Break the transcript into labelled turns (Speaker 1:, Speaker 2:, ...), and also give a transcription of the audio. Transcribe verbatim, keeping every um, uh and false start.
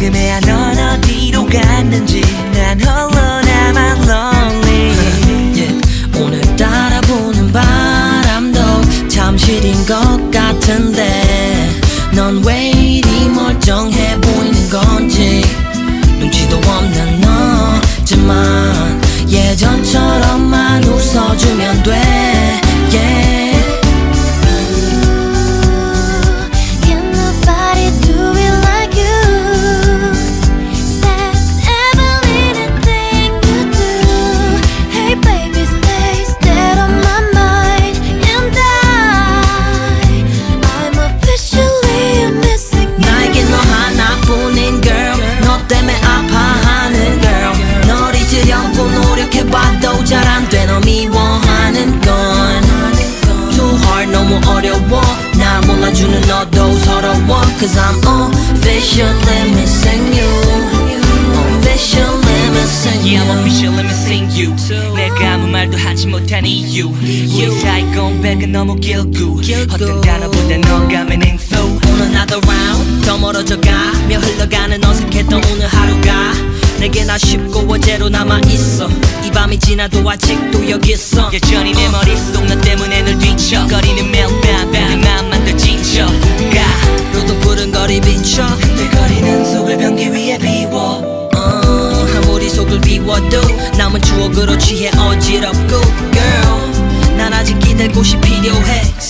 Speaker 1: 지금에야 넌 어디로 갔는지 난 홀로 나만 lonely yeah. 오늘따라 부는 바람도 참 시린 것 같은데 넌 왜 이리 멀쩡해 보이는 건지 눈치도 없는 너지만 예전처럼만 웃어주면 돼 yeah. 노력해봐도 잘 안돼 너 미워하는 건 Too hard 너무 어려워 나 몰라주는 너도 서러워 Cause I'm officially missing you Officially missing you
Speaker 2: Yeah I'm officially missing you 내가 아무 말도 하지 못한 이유 우리 사이 공백은 너무 길고 어떤 단어보다 너가 meaning so
Speaker 1: 오늘 another round 더 멀어져가며 흘러가는 어색했던 오늘 하루가 내겐 아쉽고 어제로 남아있어 이 밤이 지나도 아직도 여기 있어
Speaker 2: 여전히 내 머릿속 너 때문에 늘 뒤척거리는 매일 밤 내 맘만 더 지쳐가
Speaker 1: 로동푸른거리 비춰
Speaker 2: 내 거리는 속을 변기 위에 비워
Speaker 1: 어, 아무리 속을 비워도 남은 추억으로 취해 어지럽고 Girl 난 아직 기댈 곳이 필요해